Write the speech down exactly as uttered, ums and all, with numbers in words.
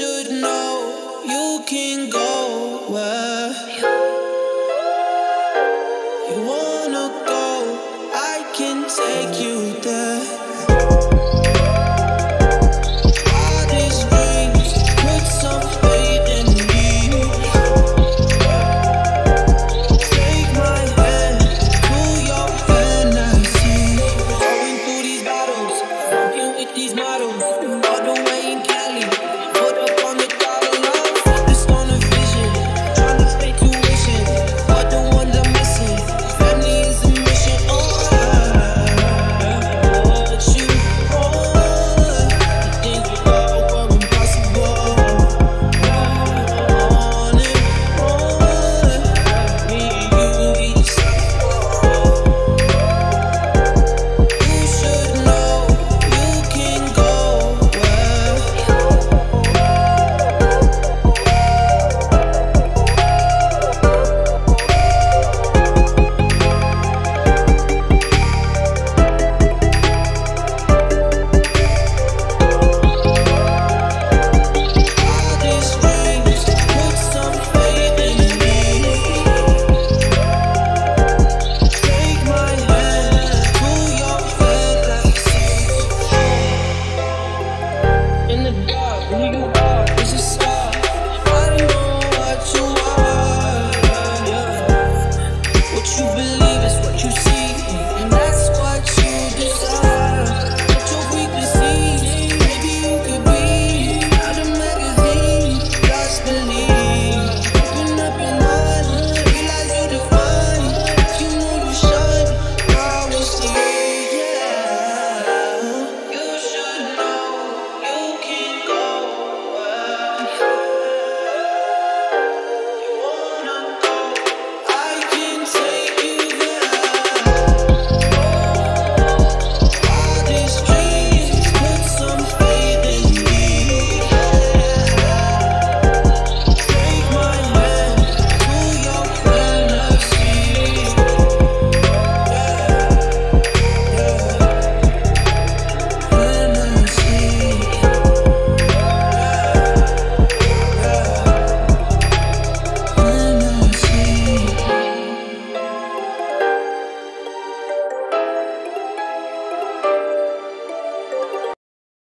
should know you can go where you wanna go. I can take you there. All these rings, put some faith in me. Take my hand, pull your fantasy. Going through these battles, walking with these models. All the way